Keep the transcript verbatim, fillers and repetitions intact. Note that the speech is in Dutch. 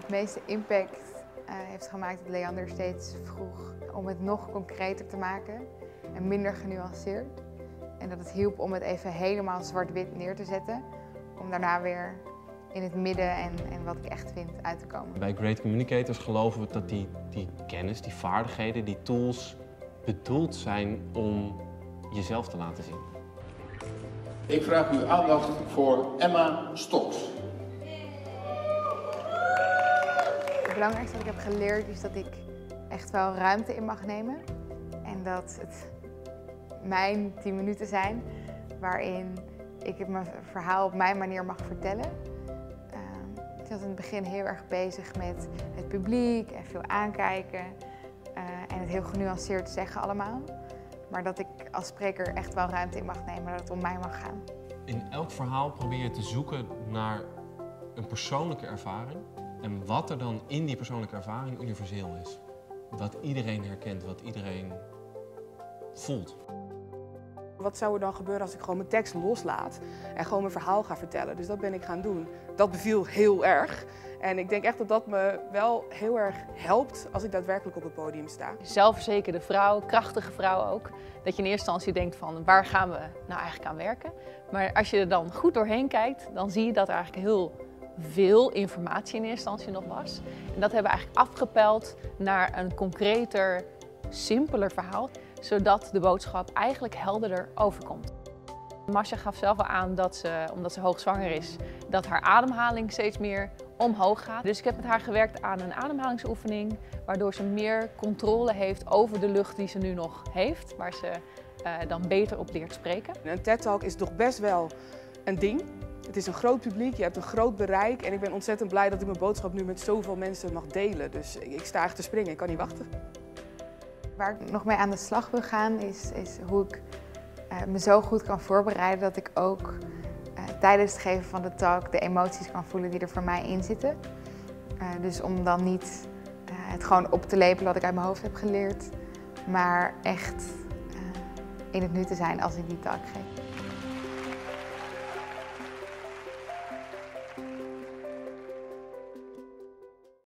het meeste impact uh, heeft gemaakt dat Leander steeds vroeg om het nog concreter te maken en minder genuanceerd. En dat het hielp om het even helemaal zwart-wit neer te zetten, om daarna weer in het midden en, en wat ik echt vind uit te komen. Bij Great Communicators geloven we dat die, die kennis, die vaardigheden, die tools bedoeld zijn om jezelf te laten zien. Ik vraag uw aandacht voor Emma Stocks. Het belangrijkste wat ik heb geleerd is dat ik echt wel ruimte in mag nemen. En dat het mijn tien minuten zijn waarin ik het mijn verhaal op mijn manier mag vertellen. Uh, ik was in het begin heel erg bezig met het publiek en veel aankijken. Uh, en het heel genuanceerd zeggen allemaal. Maar dat ik als spreker echt wel ruimte in mag nemen, dat het om mij mag gaan. In elk verhaal probeer je te zoeken naar een persoonlijke ervaring. En wat er dan in die persoonlijke ervaring universeel is. Wat iedereen herkent, wat iedereen voelt. Wat zou er dan gebeuren als ik gewoon mijn tekst loslaat en gewoon mijn verhaal ga vertellen? Dus dat ben ik gaan doen. Dat beviel heel erg. En ik denk echt dat dat me wel heel erg helpt als ik daadwerkelijk op het podium sta. Zelfverzekerde vrouw, krachtige vrouw ook. Dat je in eerste instantie denkt van waar gaan we nou eigenlijk aan werken? Maar als je er dan goed doorheen kijkt, dan zie je dat er eigenlijk heel veel informatie in eerste instantie nog was. En dat hebben we eigenlijk afgepeld naar een concreter, simpeler verhaal, zodat de boodschap eigenlijk helderder overkomt. Masha gaf zelf al aan dat ze, omdat ze hoogzwanger is, dat haar ademhaling steeds meer omhoog gaat. Dus ik heb met haar gewerkt aan een ademhalingsoefening, waardoor ze meer controle heeft over de lucht die ze nu nog heeft, waar ze uh, dan beter op leert spreken. Een TED-talk is toch best wel een ding. Het is een groot publiek, je hebt een groot bereik en ik ben ontzettend blij dat ik mijn boodschap nu met zoveel mensen mag delen. Dus ik sta echt te springen, ik kan niet wachten. Waar ik nog mee aan de slag wil gaan is, is hoe ik uh, me zo goed kan voorbereiden dat ik ook uh, tijdens het geven van de talk de emoties kan voelen die er voor mij in zitten. Uh, dus om dan niet uh, het gewoon op te lepelen wat ik uit mijn hoofd heb geleerd, maar echt uh, in het nu te zijn als ik die talk geef.